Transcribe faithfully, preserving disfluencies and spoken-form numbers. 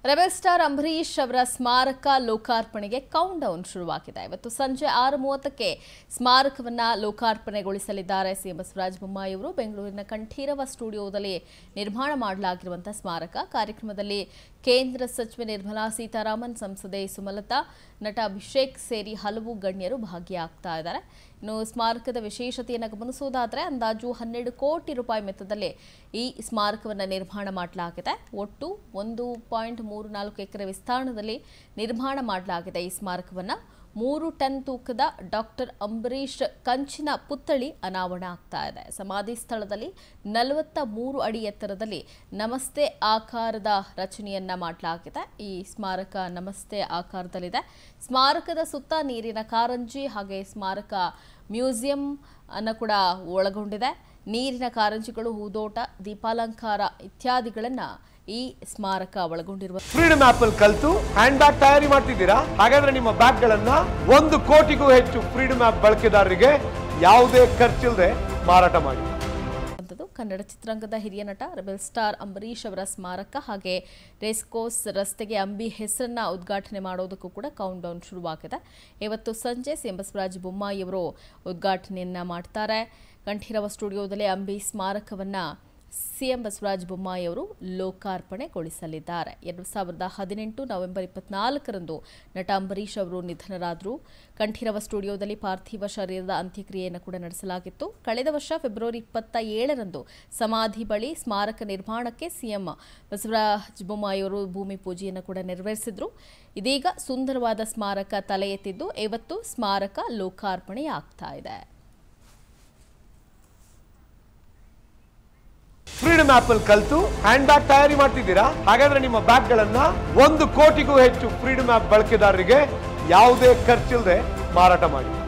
Rebel star Ambareesh ಅವರ ಸ್ಮಾರಕ ಲೋಕಾರ್ಪಣೆಗೆ count down ಶುರುವಾಗಿದೆ. ಇವತ್ತು ಸಂಜೆ ಆರು ಮೂವತ್ತಕ್ಕೆ ಸ್ಮಾರಕವನ್ನು ಲೋಕಾರ್ಪಣೆಗೊಳಿಸಲಿದ್ದಾರೆ ಸಿಎಂ ಬಸವರಾಜ ಬೊಮ್ಮಾಯಿ ಅವರು. ಬೆಂಗಳೂರಿನ ಕಂಠೀರವ ಸ್ಟುಡಿಯೋದಲ್ಲಿ ನಿರ್ಮಾಣ ಮಾಡಲಾಗಿರುವಂತಹ ಸ್ಮಾರಕ ಕಾರ್ಯಕ್ರಮದಲ್ಲಿ ಕೇಂದ್ರ ಸಚಿವೆ ನಿರ್ಮಲಾ ಸೀತಾರಾಮನ್, ಸಂಸದೆ ಸುಮಲತಾ, ನಟ ಅಭಿಷೇಕ್ ಸೇರಿ ಹಲವು ಗಣ್ಯರು ಭಾಗಿಯಾಗ್ತಾ ಇದ್ದಾರೆ. ಇನ್ನು ಸ್ಮಾರಕದ ವಿಶೇಷತೆಯನ್ನು ಗಮನಿಸುವುದಾದರೆ ಅಂದಾಜು ಹನ್ನೆರಡು ಕೋಟಿ ರೂಪಾಯಿ ವೆಚ್ಚದಲ್ಲಿ ಈ ಸ್ಮಾರಕವನ್ನು ನಿರ್ಮಾಣ ಮಾಡಲಾಗಿದೆ. ಒಟ್ಟು ಒಂದು ಪಾಯಿಂಟ್ ಮೂರು ನಾಲ್ಕು ಎಕರೆ ವಿಸ್ತೀರ್ಣದಲ್ಲಿ ನಿರ್ಮಾಣ ಮಾಡಲಾಗಿದೆ. ಈ ಸ್ಮಾರಕವನ್ನು ಮೂರು ಟನ್ ತೂಕದ ಡಾಕ್ಟರ್ ಅಂಬರೀಶ್ ಕಂಚಿನ ಪುತ್ಥಳಿ ಅನಾವರಣ ಆಗ್ತಾ ಇದೆ. ಸಮಾಧಿ ಸ್ಥಳದಲ್ಲಿ ನಲವತ್ತ ಮೂರು ಅಡಿ ಎತ್ತರದಲ್ಲಿ ನಮಸ್ತೆ ಆಕಾರದ ರಚನೆಯನ್ನ ಮಾಡಲಾಗಿದೆ. ಈ ಸ್ಮಾರಕ ನಮಸ್ತೆ ಆಕಾರದಲ್ಲಿದೆ. ಸ್ಮಾರಕದ ಸುತ್ತ ನೀರಿನ ಕಾರಂಜಿ ಹಾಗೆ ಸ್ಮಾರಕ ಮ್ಯೂಸಿಯಂ ಅನ್ನು ಕೂಡ ಒಳಗೊಂಡಿದೆ. ನೀರಿನ ಕಾರಂಜಿಗಳು, ಹೂದೋಟ, ದೀಪಾಲಂಕಾರ ಇತ್ಯಾದಿಗಳನ್ನ ಈ ಸ್ಮಾರಕ ಒಳಗೊಂಡಿರುವ ಫ್ರೀಡಮ್ ಆಪ್ ಅಲ್ಲಿ ಕಲಿತು ಹ್ಯಾಂಡ್ ಬ್ಯಾಗ್ ತಯಾರಿ ಮಾಡ್ತಿದ್ದೀರಾ? ಹಾಗಾದ್ರೆ ನಿಮ್ಮ ಬ್ಯಾಗ್ ಗಳನ್ನ ಒಂದು ಕೋಟಿಗೂ ಹೆಚ್ಚು ಫ್ರೀಡಮ್ ಆಪ್ ಬಳಕೆದಾರರಿಗೆ ಯಾವುದೇ ಖರ್ಚಿಲ್ಲದೆ ಮಾರಾಟ ಮಾಡಿ. ಕನ್ನಡ ಚಿತ್ರರಂಗದ ಹಿರಿಯ ನಟ ರೆಬೆಲ್ ಸ್ಟಾರ್ ಅಂಬರೀಶ್ ಅವರ ಸ್ಮಾರಕ ಹಾಗೆ ರೇಸ್ಕೋರ್ಸ್ ರಸ್ತೆಗೆ ಅಂಬಿ ಹೆಸರನ್ನ ಉದ್ಘಾಟನೆ ಮಾಡೋದಕ್ಕೂ ಕೂಡ ಕೌಂಟ್ ಡೌನ್ ಶುರುವಾಗಿದೆ. ಇವತ್ತು ಸಂಜೆ ಸಿಎಂ ಬಸವರಾಜ ಬೊಮ್ಮಾಯಿ ಅವರು ಉದ್ಘಾಟನೆಯನ್ನ ಮಾಡ್ತಾರೆ. ಕಂಠೀರವ ಸ್ಟುಡಿಯೋದಲ್ಲಿ ಅಂಬಿ ಸ್ಮಾರಕವನ್ನ ಸಿಎಂ ಬಸವರಾಜ ಬೊಮ್ಮಾಯಿ ಅವರು ಲೋಕಾರ್ಪಣೆಗೊಳಿಸಲಿದ್ದಾರೆ. ಎರಡು ಸಾವಿರದ ಹದಿನೆಂಟು ನವೆಂಬರ್ ಇಪ್ಪತ್ನಾಲ್ಕರಂದು ನಟ ಅಂಬರೀಶ್ ಅವರು ನಿಧನರಾದರು. ಕಂಠೀರವ ಸ್ಟುಡಿಯೋದಲ್ಲಿ ಪಾರ್ಥಿವ ಶರೀರದ ಅಂತ್ಯಕ್ರಿಯೆಯನ್ನು ಕೂಡ ನಡೆಸಲಾಗಿತ್ತು. ಕಳೆದ ವರ್ಷ ಫೆಬ್ರವರಿ ಇಪ್ಪತ್ತ ಏಳರಂದು ಸಮಾಧಿ ಬಳಿ ಸ್ಮಾರಕ ನಿರ್ಮಾಣಕ್ಕೆ ಸಿಎಂ ಬಸವರಾಜ ಬೊಮ್ಮಾಯಿ ಅವರು ಭೂಮಿ ಪೂಜೆಯನ್ನು ಕೂಡ ನೆರವೇರಿಸಿದ್ರು. ಇದೀಗ ಸುಂದರವಾದ ಸ್ಮಾರಕ ತಲೆ ಎತ್ತಿದ್ದು ಇವತ್ತು ಸ್ಮಾರಕ ಲೋಕಾರ್ಪಣೆಯಾಗ್ತಾ ಇದೆ. ಫ್ರೀಡಮ್ ಆಪ್ ಅಲ್ಲಿ ಕಲಿತು ಹ್ಯಾಂಡ್ ಬ್ಯಾಗ್ ತಯಾರಿ ಮಾಡ್ತಿದ್ದೀರಾ? ಹಾಗಾದ್ರೆ ನಿಮ್ಮ ಬ್ಯಾಗ್ ಗಳನ್ನ ಒಂದು ಕೋಟಿಗೂ ಹೆಚ್ಚು ಫ್ರೀಡಮ್ ಆಪ್ ಬಳಕೆದಾರರಿಗೆ ಯಾವುದೇ ಖರ್ಚಿಲ್ಲದೆ ಮಾರಾಟ ಮಾಡಿ.